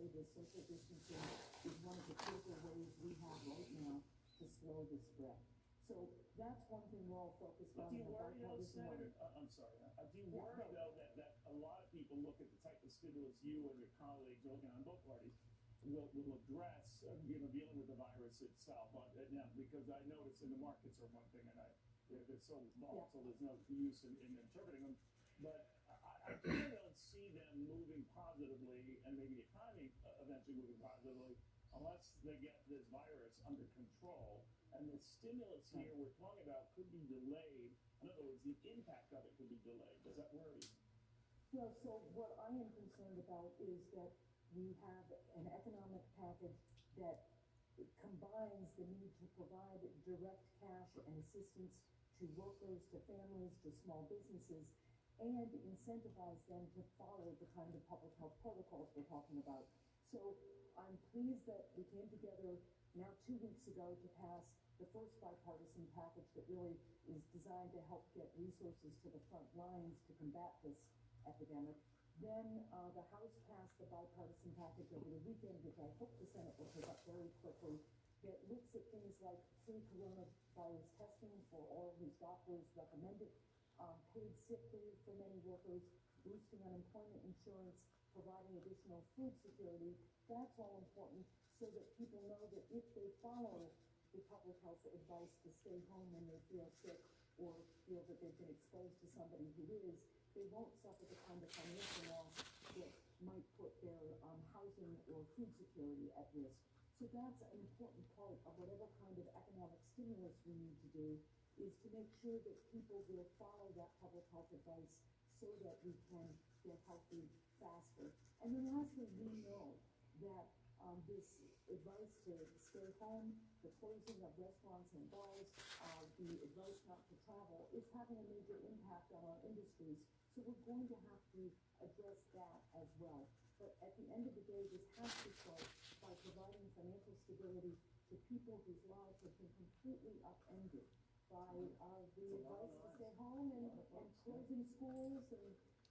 say the social distancing is one of the critical ways we have right now to slow the spread. So that's one thing we're all focused on. Do you worry, though, Senator? I'm sorry. Do you worry, though, that a lot of people look at the type of stimulus you and your colleagues working on both parties will address, dealing with the virus itself? Now, because I notice in the markets are one thing, and they're so volatile, there's no use in interpreting them. But I really don't see them moving positively, and maybe the economy eventually moving positively, unless they get this virus under control. And the stimulus here we're talking about could be delayed. In other words, the impact of it could be delayed. Does that worry you? Well, so what I am concerned about is that we have an economic package that combines the need to provide direct cash and assistance to workers, to families, to small businesses, and incentivize them to follow the kind of public health protocols we're talking about. So I'm pleased that we came together now 2 weeks ago to pass the first bipartisan package that really is designed to help get resources to the front lines to combat this epidemic. Then the House passed the bipartisan package over the weekend, which I hope the Senate will pick up very quickly, that looks at things like free coronavirus testing for all whose doctors recommend it, paid sick leave for many workers, boosting unemployment insurance, providing additional food security. That's all important so that people know that if they follow the public health advice to stay home when they feel sick or feel that they've been exposed to somebody who is, they won't suffer the kind of financial loss that might put their housing or food security at risk. So that's an important part of whatever kind of economic stimulus we need to do, is to make sure that people will follow that public health advice so that we can get healthy faster. And then lastly, we know that this advice to stay home, the closing of restaurants and bars, the advice not to travel is having a major impact on our industries. So we're going to have to address that as well. But at the end of the day, this has to start by providing financial stability to people whose lives have been completely upended by the advice to stay home and closing schools and,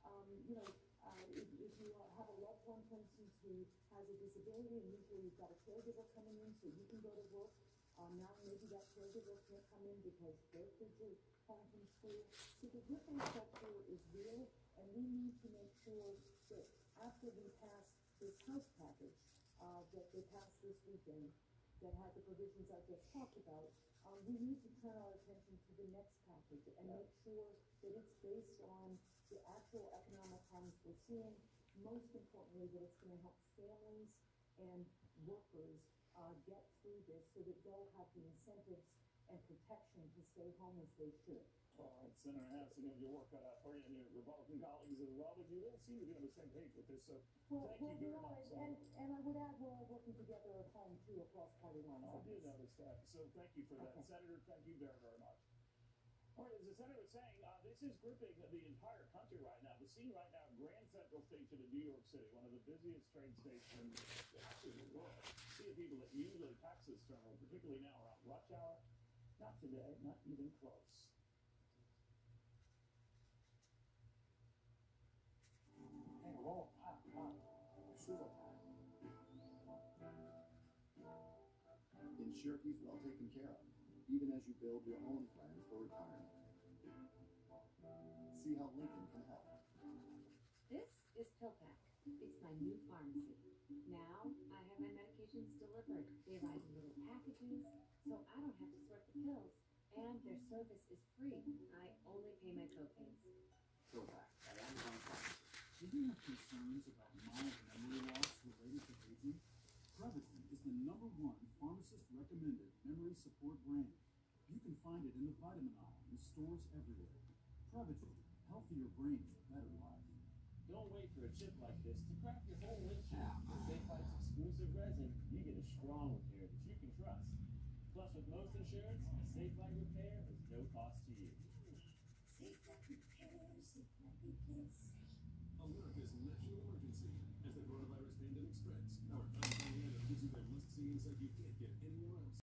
if you have a loved one, for instance, who has a disability, and usually you've got a caregiver coming in so you can go to work. Now maybe that caregiver can't come in because their kids are home from school. So the ripple effect here is real, and we need to make sure that after we pass this House package that they passed this weekend that had the provisions I just talked about, we need to turn our attention to the next package and make sure that it's based on the actual economic harms we're seeing. Most importantly, that it's going to help families and workers get through this so that they'll have the incentives and protection to stay home as they should. All right, Senator Hanson, you have your work cut out for you and your Republican colleagues as well, but you all seem to be on the same page with this, so thank you very much. And I would add, we're all working together at home, too, across party lines. I did notice that, so thank you for that. Okay. Senator, thank you very, very much. All right, as the senator was saying, this is gripping the entire country right now. The scene right now, Grand Central Station in New York City, one of the busiest train stations in the world. See the people that usually tax this terminal, particularly now around rush hour. Not today, not even close. Hey, roll, pop. Your shoes are tied. Ensure he's well taken care of, even as you build your own plans for retirement. See how Lincoln can help. This is PillPack. It's my new pharmacy. Now I have my medications delivered. They arrive in little packages, so I don't have to sort the pills. And their service is free. I only pay my copays. PillPack at Amazon Pharmacy. Do you have concerns about mild memory loss related to aging? Prevagen is the #1 pharmacist-recommended memory support brand. You can find it in the vitamin aisle in stores everywhere. Prevagen, healthier brain, better life. Don't wait for a chip like this to crack your whole windshield. With Safe Life's exclusive resin, you get a strong repair that you can trust. Plus, with most insurance, a Safe Life repair is no cost to you. Safe Life repair, Safe Life replace. America's national emergency as the coronavirus pandemic spreads. Our unfound gives you the must-see insight you can't get anywhere else.